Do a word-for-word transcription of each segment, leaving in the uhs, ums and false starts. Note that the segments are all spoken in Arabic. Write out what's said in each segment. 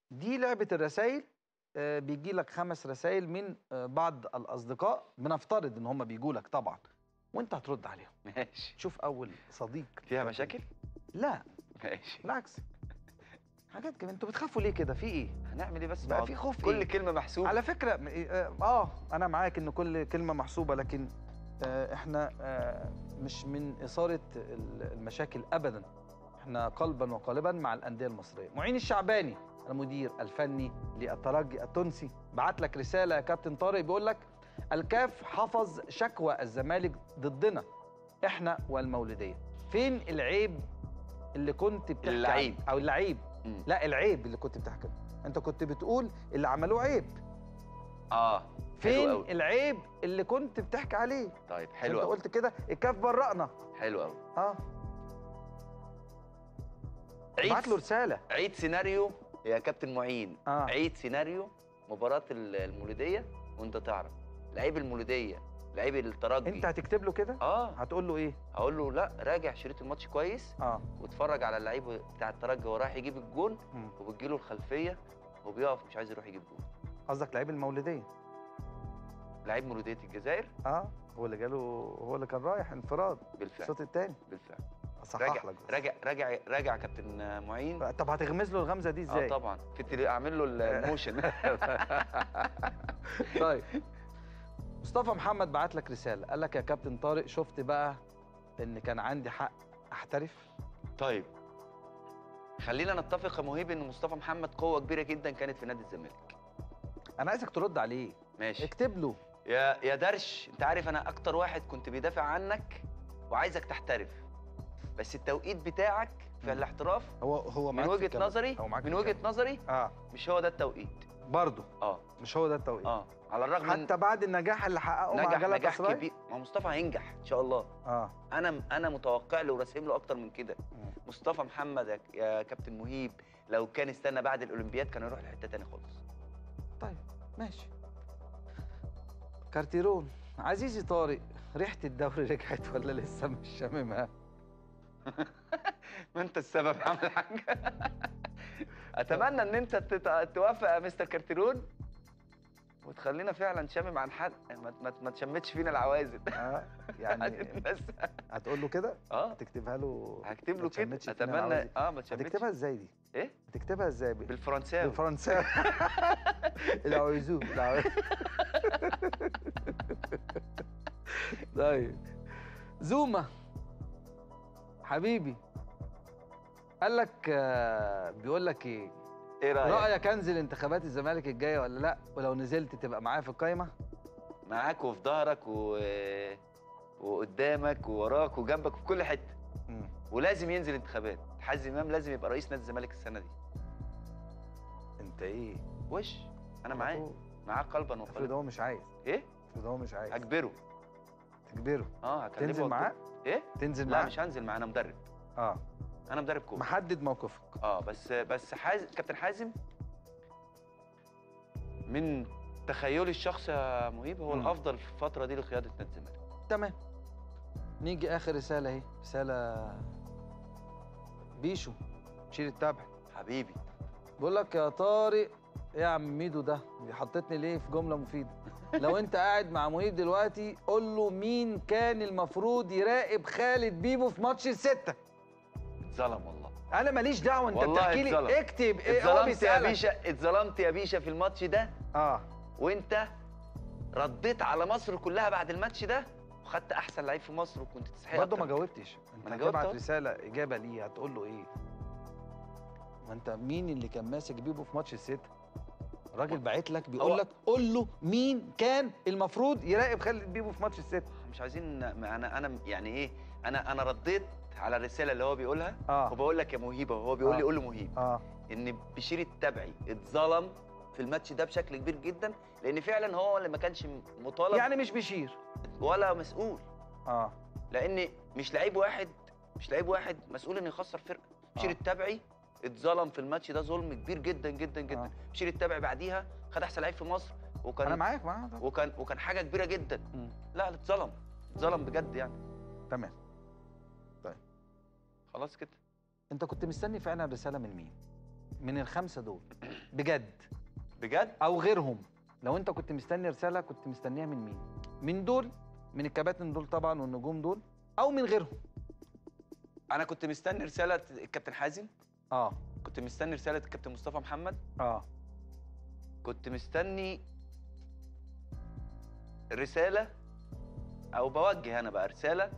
دي لعبه الرسائل. آه بيجي لك خمس رسائل من آه بعض الاصدقاء، بنفترض ان هم بيجوا لك طبعا، وانت هترد عليهم. ماشي. شوف اول صديق فيها مشاكل؟ لا ماشي. بالعكس، حاجات كده. انتوا بتخافوا ليه كده؟ في ايه؟ هنعمل ايه بس؟ بقى في خوف كل إيه؟ كلمه محسوبه على فكره اه آه، انا معاك ان كل كلمه محسوبه، لكن آه احنا آه مش من اثاره المشاكل ابدا. احنا قلبا وقالبا مع الانديه المصريه. معين الشعباني المدير الفني للترجي التونسي بعت لك رساله يا كابتن طارق، بيقول لك الكاف حفظ شكوى الزمالك ضدنا احنا والمولوديه. فين العيب اللي كنت بتحكي اللعيب عنه؟ او اللعيب مم. لا العيب اللي كنت بتحكي عنه. انت كنت بتقول اللي عملوه عيب. اه فين حلو قوي. العيب اللي كنت بتحكي عليه؟ طيب حلو انت قوي. قلت كده الكاف برقنا. حلو قوي. اه ابعت له رساله. عيد سيناريو يا كابتن معين. آه. عيد سيناريو مباراه المولوديه وانت تعرف لعيب المولوديه لعيب الترجي. انت هتكتب له كده؟ اه هتقول له ايه؟ هقول له لا راجع شريط الماتش كويس اه واتفرج على اللعيب بتاع الترجي وهو رايح يجيب الجون مم. وبتجيله الخلفيه وبيقف مش عايز يروح يجيب جون. قصدك لعيب المولوديه؟ لعيب مولوديه الجزائر. اه هو اللي جاله، هو اللي كان رايح انفراد بالفعل. الشوط الثاني. بالفعل. اصحح راجع لك بس. راجع راجع راجع كابتن معين. طب هتغمز له الغمزه دي ازاي؟ اه طبعا في التلي... اعمل له الموشن. طيب مصطفى محمد بعت لك رساله، قال لك يا كابتن طارق شفت بقى ان كان عندي حق احترف. طيب خلينا نتفق يا مهيب ان مصطفى محمد قوه كبيره جدا كانت في نادي الزمالك. انا عايزك ترد عليه. ماشي. اكتب له. يا يا درش، انت عارف انا اكتر واحد كنت بيدافع عنك وعايزك تحترف، بس التوقيت بتاعك في الاحتراف هو هو من وجهه نظري من وجهه نظري اه مش هو ده التوقيت برضه. اه مش هو ده التوقيت. اه على الرغم حتى بعد النجاح اللي حققه مع نجح جالاتا نجاح سراي. كبير. ما مصطفى هينجح ان شاء الله. اه انا انا متوقع له وراسم له اكتر من كده. مم. مصطفى محمد يا- يا كابتن مهيب لو كان استنى بعد الاولمبياد كان يروح لحته ثانيه خالص. طيب ماشي. كارتيرون عزيزي طارق، ريحه الدوري رجعت ولا لسه مش شاممها؟ ما انت السبب يا عم الحاج. اتمنى ان انت تت- توافق يا مستر كارتيرون وتخلينا فعلا شامم عن حد، ما, ما, ما تشمتش فينا العوازل. اه يعني بس هتقول له كده؟ اه هتكتبها له؟ هكتب ما له كده. تشمتش فينا اتمنى العوازل. اه ما تشمتش. هتكتبها ازاي دي؟ ايه؟ هتكتبها ازاي؟ بال- بالفرنساوي. بالفرنساوي. العويزو العويزو. طيب زوما حبيبي قال لك آه، بيقول لك ايه؟ ايه رايك؟ رايك انزل انتخابات الزمالك الجايه ولا لا؟ ولو نزلت تبقى معايا في القايمه؟ معاك وفي ظهرك و... وقدامك ووراك وجنبك وفي كل حته. مم. ولازم ينزل انتخابات. حازم امام لازم يبقى رئيس نادي الزمالك السنه دي. انت ايه؟ وش انا على معاه طول. معاه قلبا افرض وقالبا. هو مش عايز. ايه؟ افرض هو مش عايز. هجبره. تجبره. اه هكلمه تنزل وأجبره. معاه؟ ايه؟ تنزل لا معاه؟ مش هنزل معاه، انا مدرب. اه انا مدرب كوره. محدد موقفك. اه بس بس حازم كابتن حازم من تخيلي الشخصي يا مهيب هو مم. الافضل في الفتره دي لقياده نادي الزمالك. تمام. نيجي اخر رساله اهي، رساله بيشو شيل التبع. حبيبي بقول لك يا طارق، ايه يا عم ميدو ده؟ حطيتني ليه في جمله مفيده؟ لو انت قاعد مع مهيب دلوقتي قول له مين كان المفروض يراقب خالد بيبو في ماتش السته؟ اتظلم والله. انا ماليش دعوه، انت والله بتحكي لي اتظلم. اكتب ايه هو اتظلمت يا بيسالك. بيشا، اتظلمت يا بيشا في الماتش ده. اه وانت رديت على مصر كلها بعد الماتش ده وخدت احسن لعيب في مصر وكنت تستحق برضه أكتر ما من جاوبتش. انت أنا جاوبت هتبعت أهو. رساله اجابه ليه هتقول له ايه؟ ما انت مين اللي كان ماسك بيبو في ماتش السته؟ الراجل باعت لك بيقول هو- لك قول له مين كان المفروض يراقب خالد بيبو في ماتش السته؟ مش عايزين. انا انا يعني ايه، انا انا رديت على الرساله اللي هو بيقولها. اه وبقول لك يا مهيبه وهو بيقول لي آه. قول له مهيب اه ان بشير التبعي اتظلم في الماتش ده بشكل كبير جدا، لان فعلا هو اللي ما كانش مطالب يعني مش بشير. ولا مسؤول، اه لان مش لعيب واحد مش لعيب واحد مسؤول انه يخسر فرقه. بشير آه. التبعي اتظلم في الماتش ده ظلم كبير جدا جدا جدا. آه. بشير التبعي بعديها خد احسن لعيب في مصر وكان انا معاك معاك طبعا. وكان وكان حاجه كبيره جدا. مم. لا اتظلم اتظلم بجد يعني. تمام. خلاص كده. انت كنت مستني فعلا رساله من مين؟ من الخمسه دول بجد بجد؟ او غيرهم، لو انت كنت مستني رساله كنت مستنيها من مين؟ من دول، من الكباتن دول طبعا والنجوم دول، او من غيرهم؟ انا كنت مستني رساله الكابتن حازم، اه كنت مستني رساله الكابتن مصطفى محمد، اه كنت مستني رساله او بوجه انا بقى رساله.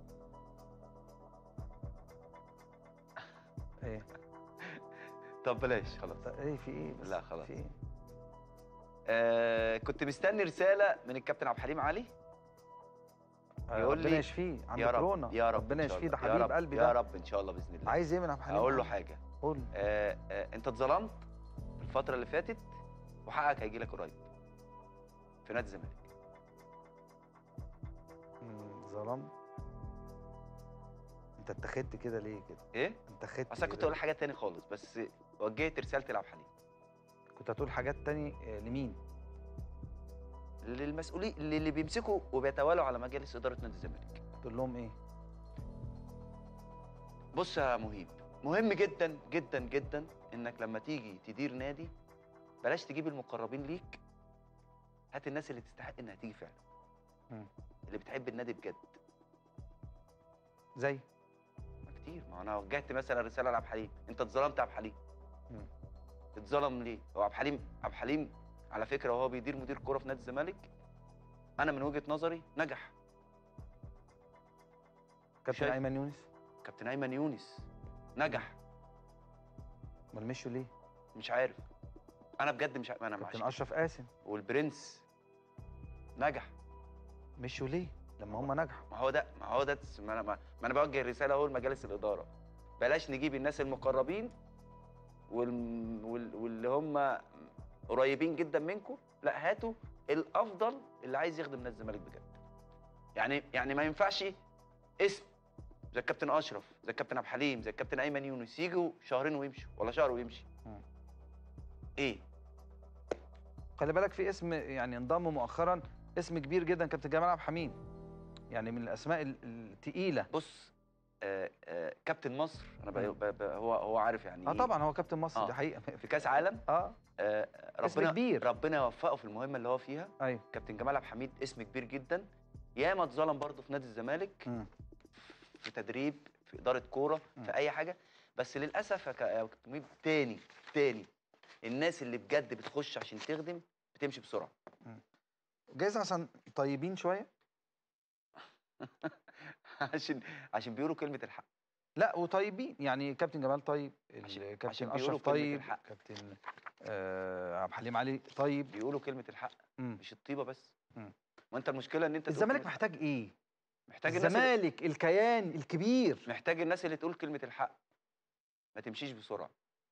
ايه طب بلاش خلاص. طب ايه في ايه بس؟ لا خلاص. في ايه؟ آه كنت مستني رساله من الكابتن عبد الحليم علي آه يقول ربنا لي يشفيه، عنده يا رب كورونا. يا رب ربنا إن شاء يشفيه، ده الله. يا حبيب رب قلبي يا ده. رب ان شاء الله باذن الله. عايز ايه من عبد الحليم؟ اقول له علي؟ حاجه. قول. آه آه انت اتظلمت في الفتره اللي فاتت وحقك هيجي لك قريب في نادي الزمالك. مم، ظلمت. انت اتخذت كده ليه كده؟ ايه؟ انت اتخذت اصل أنا كنت اقول حاجه تاني خالص، بس وجهت رسالتي لعبد الحليم. كنت هتقول حاجات تاني آه، لمين؟ للمسؤولين اللي بيمسكوا وبيتوالوا على مجالس اداره نادي الزمالك. تقول لهم ايه؟ بص يا مهيب، مهم جدا جدا جدا انك لما تيجي تدير نادي بلاش تجيب المقربين ليك، هات الناس اللي تستحق انها تيجي فعلا. مم. اللي بتحب النادي بجد. زي ما كتير، ما انا وجهت مثلا رساله لعبد الحليم، انت اتظلمت يا عبد الحليم. مم. اتظلم ليه؟ هو عبد الحليم عبد الحليم على فكره وهو بيدير مدير كوره في نادي الزمالك انا من وجهه نظري نجح. كابتن شايف؟ ايمن يونس كابتن ايمن يونس نجح. امال مشوا ليه؟ مش عارف، انا بجد مش عارف. انا كابتن مع اشرف قاسم والبرنس نجح. مشوا ليه لما هم نجحوا؟ ما هو ده ما هو ده ما انا ما انا بوجه رساله اهو لمجالس الاداره، بلاش نجيب الناس المقربين وال... وال... واللي هم قريبين جدا منكم، لا هاتوا الافضل اللي عايز يخدم نادي الزمالك بجد. يعني يعني ما ينفعش اسم زي الكابتن اشرف، زي الكابتن عبد الحليم، زي الكابتن ايمن يونس يجوا شهرين ويمشوا ولا شهر ويمشي. مم. ايه؟ خلي بالك في اسم يعني انضم مؤخرا، اسم كبير جدا، كابتن جمال عبد الحميد، يعني من الاسماء ال- التقيله. بص آه آه كابتن مصر انا ب... مم. ب... ب... هو هو عارف يعني اه إيه؟ طبعا هو كابتن مصر، آه. دي حقيقه. في كاس عالم اه آه اسم ربنا كبير. ربنا يوفقه في المهمه اللي هو فيها. ايوه. كابتن جمال عبد الحميد اسم كبير جدا، ياما اتظلم برضه في نادي الزمالك مم. في تدريب، في اداره كوره، مم. في اي حاجه. بس للاسف يا ك- يا كابتن مهيب تاني تاني الناس اللي بجد بتخش عشان تخدم بتمشي بسرعه. جايز عشان طيبين شويه. عشان عشان بيقولوا كلمه الحق. لا وطيبين، يعني كابتن جمال طيب، عشان- الكابتن عشان بيقولوا اشرف كلمة طيب، الحق. كابتن آه عبد الحليم علي طيب. بيقولوا كلمه الحق مم. مش الطيبه بس. مم. ما انت المشكله ان انت تقول الزمالك كلمة محتاج ايه؟ الحق. محتاج الناس اللي... الزمالك الكيان الكبير محتاج الناس اللي تقول كلمه الحق، ما تمشيش بسرعه.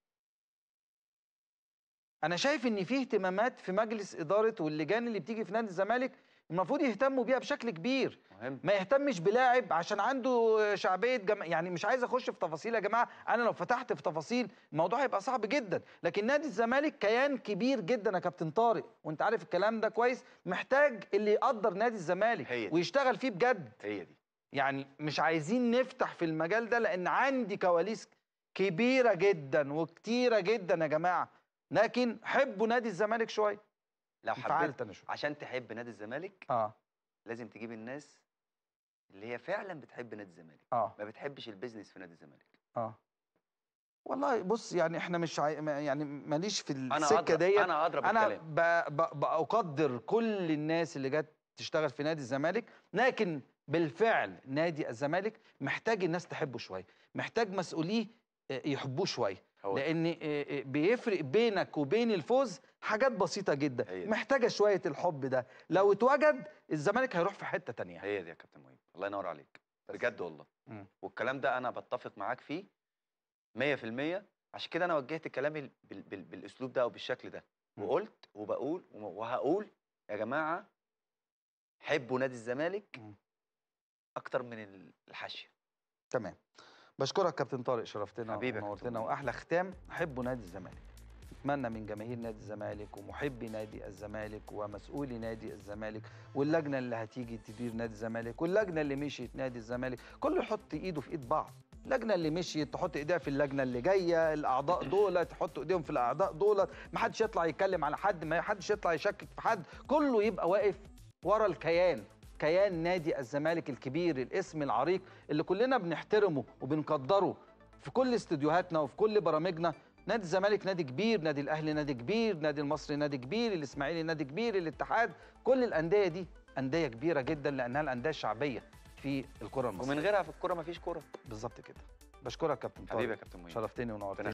انا شايف ان في اهتمامات في مجلس اداره واللجان اللي بتيجي في نادي الزمالك المفروض يهتموا بيها بشكل كبير. مهم. ما يهتمش بلاعب عشان عنده شعبيه جم... يعني مش عايز اخش في تفاصيل يا جماعه، انا لو فتحت في تفاصيل الموضوع هيبقى صعب جدا، لكن نادي الزمالك كيان كبير جدا يا كابتن طارق، وانت عارف الكلام ده كويس، محتاج اللي يقدر نادي الزمالك هي دي. ويشتغل فيه بجد. هي دي. يعني مش عايزين نفتح في المجال ده لان عندي كواليس كبيره جدا وكتيره جدا يا جماعه، لكن حبوا نادي الزمالك شويه. لو حبيت انفعلت انا شويه. عشان تحب نادي الزمالك اه لازم تجيب الناس اللي هي فعلا بتحب نادي الزمالك، اه ما بتحبش البيزنس في نادي الزمالك. اه والله بص، يعني احنا مش عاي... ما- يعني ماليش في انا السكه اضرب ديت. انا اضرب انا الكلام. ب... ب... بقدر كل الناس اللي جت تشتغل في نادي الزمالك، لكن بالفعل نادي الزمالك محتاج الناس تحبه شويه، محتاج مسؤوليه آه، يحبوه شويه، هو ده. لان آه، آه، بيفرق بينك وبين الفوز حاجات بسيطه جدا، هي دي. محتاجه شويه الحب ده، لو اتوجد الزمالك هيروح في حته تانية. هي دي يا كابتن مهيب، الله ينور عليك بجد والله. مم. والكلام ده انا بتفق معاك فيه مية في المية. عشان كده انا وجهت كلامي بال... بال... بالاسلوب ده او بالشكل ده، مم. وقلت وبقول وهقول يا جماعه حبوا نادي الزمالك مم. اكتر من الحاشيه. تمام. بشكرك كابتن طارق، شرفتنا حبيبي يا كابتن ونورتنا، مهيب. واحلى ختام حبوا نادي الزمالك. اتمنى من جماهير نادي الزمالك ومحبي نادي الزمالك ومسؤولي نادي الزمالك واللجنه اللي هتيجي تدير نادي الزمالك واللجنه اللي مشيت نادي الزمالك، كله يحط ايده في ايد بعض. اللجنه اللي مشيت تحط ايديها في اللجنه اللي جايه، الاعضاء دول تحط ايديهم في الاعضاء دول، ما حدش يطلع يتكلم على حد، ما حدش يطلع يشكك في حد، كله يبقى واقف ورا الكيان، كيان نادي الزمالك الكبير، الاسم العريق اللي كلنا بنحترمه وبنقدره في كل استوديوهاتنا وفي كل برامجنا. نادي الزمالك نادي كبير، نادي الاهلي نادي كبير، نادي المصري نادي كبير، الاسماعيلي نادي كبير، الاتحاد، كل الانديه دي انديه كبيره جدا لانها الانديه الشعبيه في الكره المصريه، ومن غيرها في الكوره مفيش كوره. بالظبط كده. بشكرك كابتن طارق، حبيبي يا كابتن مهيب، شرفتني ونورتني.